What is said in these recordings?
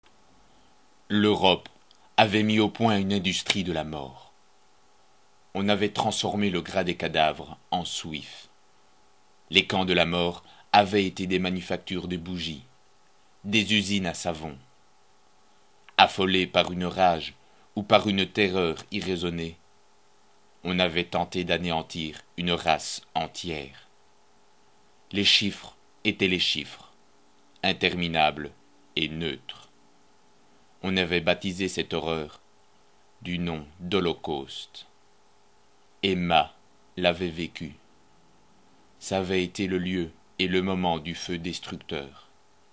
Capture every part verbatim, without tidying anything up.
L'Europe avait mis au point une industrie de la mort. On avait transformé le gras des cadavres en souif. Les camps de la mort avaient été des manufactures de bougies, des usines à savon. Affolé par une rage ou par une terreur irraisonnée, on avait tenté d'anéantir une race entière. Les chiffres étaient les chiffres, interminables et neutres. On avait baptisé cette horreur du nom d'Holocauste. Emma l'avait vécu. Ça avait été le lieu et le moment du feu destructeur.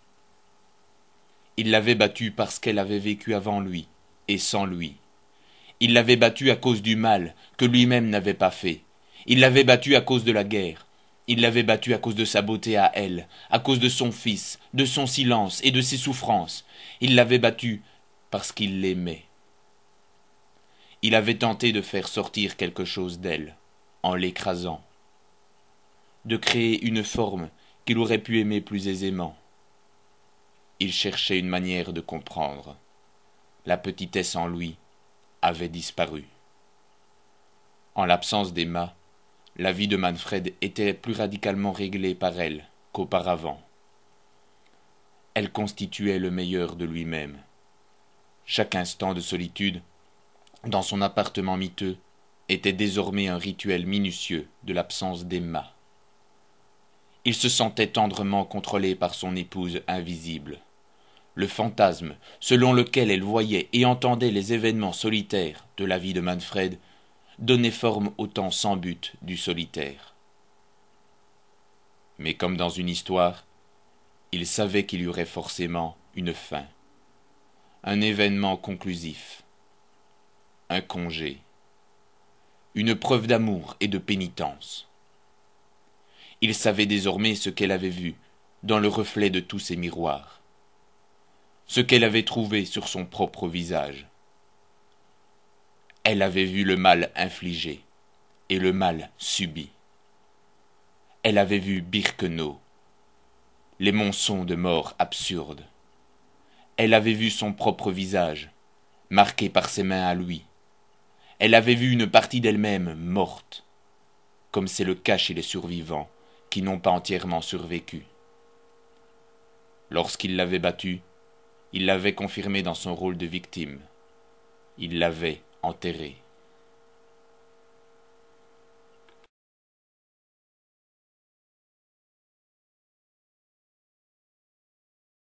Il l'avait battue parce qu'elle avait vécu avant lui et sans lui. Il l'avait battue à cause du mal que lui-même n'avait pas fait. Il l'avait battue à cause de la guerre. Il l'avait battue à cause de sa beauté à elle, à cause de son fils, de son silence et de ses souffrances. Il l'avait battue parce qu'il l'aimait. Il avait tenté de faire sortir quelque chose d'elle, en l'écrasant, de créer une forme qu'il aurait pu aimer plus aisément. Il cherchait une manière de comprendre. La petitesse en lui avait disparu. En l'absence d'Emma, la vie de Manfred était plus radicalement réglée par elle qu'auparavant. Elle constituait le meilleur de lui-même. Chaque instant de solitude, dans son appartement miteux, était désormais un rituel minutieux de l'absence d'Emma. Il se sentait tendrement contrôlé par son épouse invisible. Le fantasme selon lequel elle voyait et entendait les événements solitaires de la vie de Manfred donnait forme au temps sans but du solitaire. Mais comme dans une histoire, il savait qu'il y aurait forcément une fin, un événement conclusif, un congé, une preuve d'amour et de pénitence. Il savait désormais ce qu'elle avait vu dans le reflet de tous ces miroirs, ce qu'elle avait trouvé sur son propre visage. Elle avait vu le mal infligé et le mal subi. Elle avait vu Birkenau, les monceaux de mort absurdes. Elle avait vu son propre visage, marqué par ses mains à lui. Elle avait vu une partie d'elle-même morte, comme c'est le cas chez les survivants qui n'ont pas entièrement survécu. Lorsqu'il l'avait battue, il l'avait confirmée dans son rôle de victime. Il l'avait enterrée.